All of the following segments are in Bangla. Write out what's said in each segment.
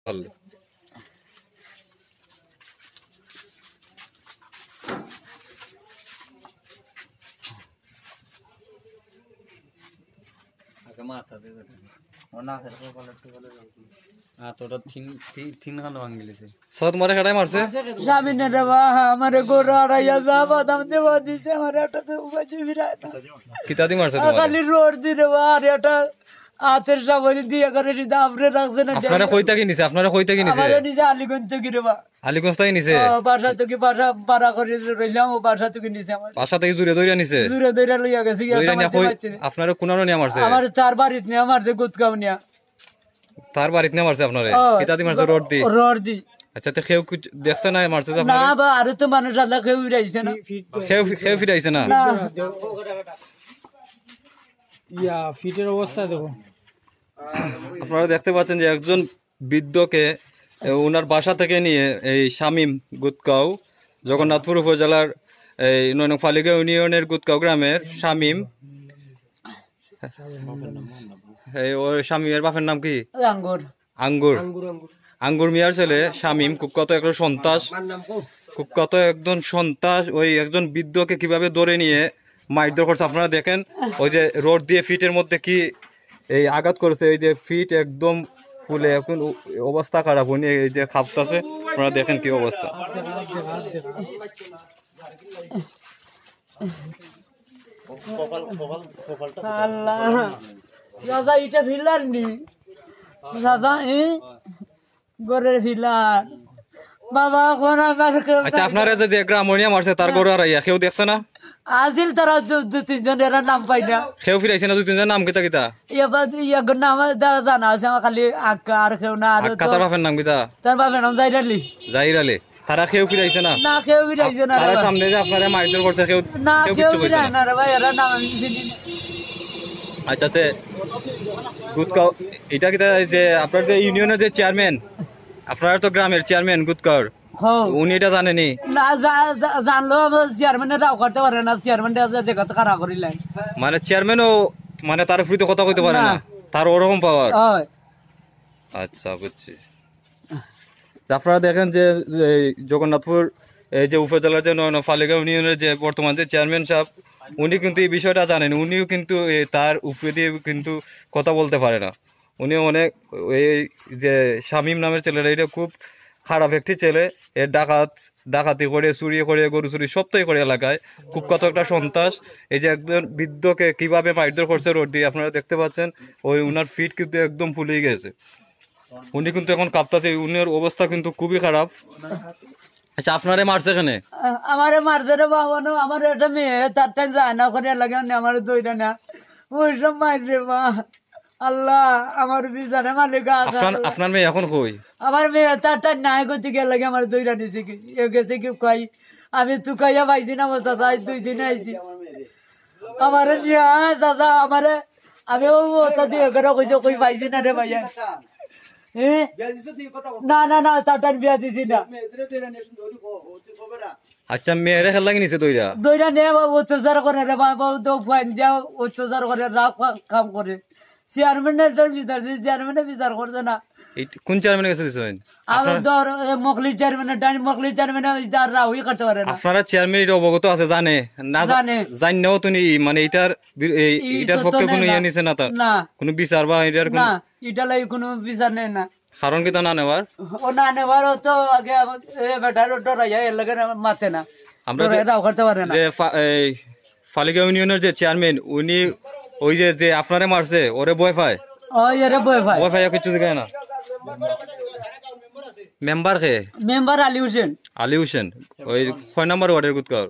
পারলে। তোমারে কাটাই মারছে স্বামী রে বা আমার গরু আড়াইয়া যা বাদাম দেওয়া দিছে আমার একটা কিতাদি মারছে তোমারে? খালি রোড দিলে বা আর একটা হাতের সাবরি দিয়ে করে সিধা আপরে রাখছে না। আপনারা কই থেকে নিছে? আপনারা কই থেকে নিছে? আমার নিজে আলিগঞ্জ থেকে রে বা। আলীগঞ্জ থেকে নিছে? বাসা থেকে বাসা ভাড়া করে রইলাম, ও বাসা থেকে নিছে আমার। বাসা থেকে জুড়ে দইরা নিছে? দূরে দূরে লইয়া গেছি। আপনারা কোনানো নিয়ে মারছে? আমার 4 বাড়িতে নিয়ে মারছে, গুতগাঁও নিয়ে। তার বাড়িতে নিয়ে মারছে আপনারে? কিতাদি মারছে? রড দি? রড দি। আচ্ছা, তো কেউ দেখছে না মারছে? না বা, আরে তো মানুষ আল্লাহ কেউ ফিরাইছে না। কেউ ফিরাইছে না? ফিটের অবস্থা দেখো। আপনারা দেখতে পাচ্ছেন যে একজন বৃদ্ধকে ওনার বাসা থেকে নিয়ে এই শামীম গুতগাঁও, জগন্নাথপুর উপজেলার এই ৯ নং ফালিকা ইউনিয়নের গুতগাঁও গ্রামের শামীম, ওই শামীমের বাপের নাম কি? আঙ্গুর। আঙ্গুর। আঙ্গুর মিয়ার ছেলে শামীম কুখ্যাত একজন সন্ত্রাস, কুখ্যাত একজন সন্ত্রাস ওই একজন বৃদ্ধকে কিভাবে ধরে নিয়ে মারধর করছে আপনারা দেখেন। ওই যে রড দিয়ে ফিটের মধ্যে কি এই আঘাত করেছে, এই যে ফিট একদম ফুলে, এখন অবস্থা খারাপ। উনি এই যে খাপতাছে, আপনারা দেখেন কি অবস্থা। দাদা এটা ফিলার নি দাদা, গরের ফিলার বাবা কোন আমার। আচ্ছা, আপনারা যে গ্রামীণ মারছে তার গরু আর কেউ দেখছে না? আজিল তারা 2-3 জনের নাম পাই না। কেউ ফিরাইছে না? 2-3 জনের নাম কিতা কিতা? ইয়ার নাম জানা আছে আমার, খালি আক্কা আর কেউ না। তার বাপের নাম কিতা? তার বাপের নাম জাহির আলী। জাহির আলী। তারা কেউ ফিরাইছে না? না, কেউ ফিরাইছে না। তারা সামনে যে আপনারা মারধর করছে কেউ না, কেউ ফিরাই না রে ভাই, এরা নাম আমি চিনি না। আচ্ছা, গুতগাঁও এটা কিতা যে আপনার যে ইউনিয়নের যে চেয়ারম্যান, আপনারা তো গ্রামের চেয়ারম্যান গুতগাঁওর, উনি এটা জানেনি? না, জানলেও চেয়ারম্যানের রাও করতে পারে না। চেয়ারম্যানটা দেখা তো খারাপ করিলেন, মানে চেয়ারম্যানও মানে তার ফ্রিতে কথা কইতে পারে না, তার ওরকম পাওয়ার। আচ্ছা, বুঝছি। আপনারা দেখেন যে জগন্নাথপুর এই যে উপজেলার যে ৯ নং ফালিকা ইউনিয়নের যে বর্তমান যে চেয়ারম্যান সাহেব, উনি কিন্তু এই বিষয়টা জানেন। উনিও কিন্তু তার উপরে দিয়ে কিন্তু কথা বলতে পারে না। উনি অনেক এই যে শামীম নামের ছেলেটা, এটা খুব খারাপ একটি ছেলে। এর ডাকাতি করে, চুরি করে, গরু চুরি সবটাই করে এলাকায়। খুব কত একটা সন্ত্রাস। এই যে একজন বৃদ্ধকে কিভাবে মারধর করছে রোড দিয়ে, আপনারা দেখতে পাচ্ছেন। ওই উনার ফিট কিন্তু একদম ফুলে গেছে, উনি কিন্তু এখন কাঁপতাছে, উনার অবস্থা কিন্তু খুবই খারাপ। আচ্ছা, আপনারে মারছে এখানে? আমারে মারছে রে বাবা, আমার একটা মেয়ে তার টাইম যায় না করে লাগে, আমার দইটা না ওই সব মারছে মা। আল্লাহ আমার বিচারে মালিক। আপনার মেয়ে এখন কই? আমার মেয়ে তার টাইম নাই করতে গেলে লাগে আমার দইটা নিছে কি গেছে কি কই, আমি চুকাইয়া পাইছি না দাদা, 2 দিন আইছি আমারে নিয়ে দাদা। আমারে আমি ওটা দিয়ে কইছে কই পাইছি না রে ভাইয়া। না না না, তার বিয়া দিছি না। আচ্ছা, মেয়েরে খেলা নিছে দইরা নিয়ে অত্যাচার করে রে বাবা, অত্যাচার করে, রাগ কাম করে। চেয়ারম্যানের বিচার করছে না। কোন চেয়ারম্যানের কাছে দিছেন? মখলি চেয়ারম্যান রাহুই করতে পারে না। আপনারা চেয়ারম্যান এটা অবগত আছে, জানে না? জানেও তুমি মানে এটার পক্ষে কোনো ইয়ে নিছে না? তার কোনো বিচার বা এটার না, এটা লাগে কোনো বিচার নেই না। কারণ কি তা না নেওয়ার? ও না নেওয়ার তো আগে বেটার ডরাইয়া এর লাগে মাতে না, আমরা রাও করতে পারে না। যে ফালিকা ইউনিয়নের যে চেয়ারম্যান, উনি ওই যে আপনারে মারছে ওরে ভয় পায়? ভয় পায় কিছু দেখায় না। মেম্বার কে? মেম্বার আলী হোসেন। আলী হোসেন ওই 6 নম্বর ওয়ার্ডের গুতগাঁও,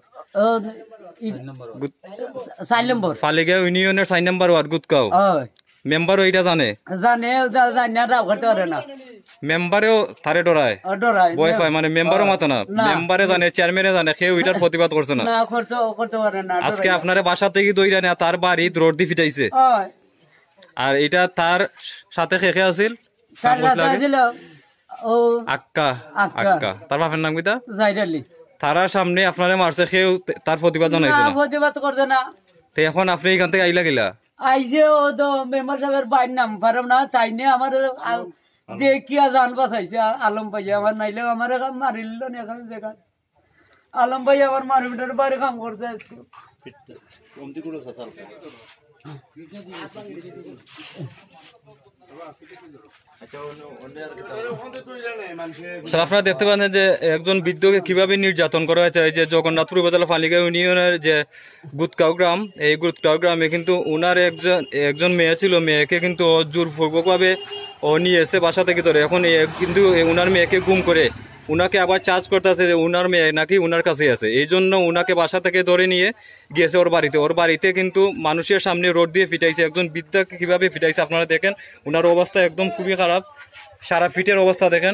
4 নম্বর ফালিকা ইউনিয়নের 4 নম্বর ওয়ার্ড গুতগাঁও। মেম্বার ওইটা জানে রাও করতে পারে না। মেম্বারেও তারে ডরায়, ভয় পায়, মানে মেম্বারও মাতো না। মেম্বারে জানে, চেয়ারম্যানে জানে, কেউ এটার প্রতিবাদ করছে না। করতে পারে না। আজকে আপনারা বাসা থেকে দইরা না তার বাড়ি রোড দিয়ে ফিটাইছে। আর এটা তার সাথে খেখে আছিল আক্কা। তার বাপের নাম কিতা? জাহির আলী। তারার সামনে আপনারে মারছে, কেউ তার প্রতিবাদ জানাইছে না? প্রতিবাদ করছে না। তো এখন আপনি এখান থেকে আইলা গেলা? আইসে ও তো মেম্বার সাহেবের বাইর নাম পারম না, তাই নিয়ে আমার দেখিয়া জান বাঁচাইছে আলম ভাই আমার, নাইলে আমার মারিল না এখানে দেখা। আলম ভাই আমার মারিটার বাইরে কাম করতে আসতো। স্যার আপনারা দেখতে পাচ্ছেন যে একজন বৃদ্ধকে কিভাবে নির্যাতন করা হয়েছে। এই যে জগন্নাথপুর উপজেলা ফালিগাঁও ইউনিয়নের যে গুতকাও গ্রাম, এই গুতকাও গ্রামে কিন্তু উনার একজন মেয়ে ছিল, মেয়েকে কিন্তু জোরপূর্বকভাবে ও নিয়ে এসে বাসা থেকে ধরে এখন কিন্তু উনার মেয়েকে গুম করে উনাকে আবার চার্জ করতেছে যে উনার মেয়ে নাকি উনার কাছে আছে। এই জন্য উনাকে বাসা থেকে ধরে নিয়ে গিয়েছে ওর বাড়িতে কিন্তু মানুষের সামনে রোড দিয়ে পিটাইছে। একজন বৃদ্ধাকে কিভাবে পিটাইছে আপনারা দেখেন, উনার অবস্থা একদম খুবই খারাপ, সারা ফিটের অবস্থা দেখেন।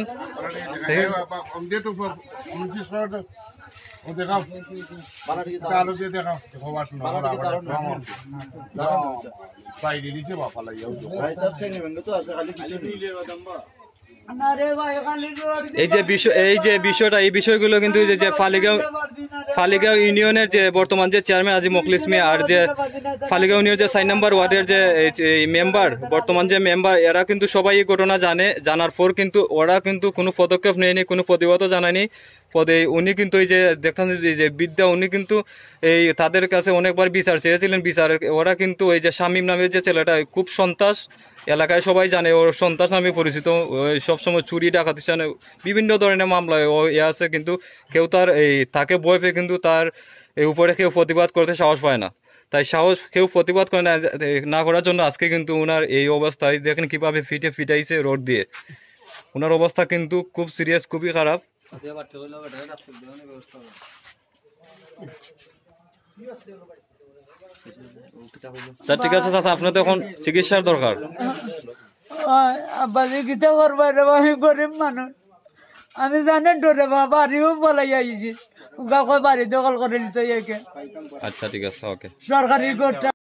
এই যে বিষয়টা, এই বিষয়গুলো কিন্তু যে ফালিগাঁও ইউনিয়নের যে বর্তমান যে চেয়ারম্যান আজি মখলিস মিয়া আর যে ফালিগাঁও ইউনিয়নের যে 4 নম্বর ওয়ার্ডের যে মেম্বার, বর্তমান যে মেম্বার, এরা কিন্তু সবাই এই ঘটনা জানার পর কিন্তু ওরা কিন্তু কোনো পদক্ষেপ নেয়নি, কোনো প্রতিবাদও জানায়নি। উনি কিন্তু এই যে দেখতেন যে বিদ্যা, উনি কিন্তু এই তাদের কাছে অনেকবার বিচার চেয়েছিলেন, ওরা কিন্তু এই যে শামীম নামের যে ছেলেটা খুব সন্ত্রাস, এলাকায় সবাই জানে ওর সন্ত্রাস নামে পরিচিত, সবসময় চুরি ডাকাতি বিভিন্ন ধরনের মামলায় ও আছে, কিন্তু কেউ তাকে ভয় পেয়ে কিন্তু তার এই উপরে কেউ প্রতিবাদ করতে সাহস পায় না। তাই কেউ প্রতিবাদ করে না করার জন্য আজকে কিন্তু উনার এই অবস্থায় দেখেন কিভাবে ফিটাইছে রোড দিয়ে। উনার অবস্থা কিন্তু খুব সিরিয়াস, খুবই খারাপ। স্যার ঠিক আছে চাচা, আপনার তো এখন চিকিৎসার দরকার। চিকিৎসা করবার আমি গরিব মানুষ, আমি জানেন তো রে বাড়িও বলাই আইছি, বাড়ি দখল করে নিতে। আচ্ছা ঠিক আছে, ওকে। সরকারি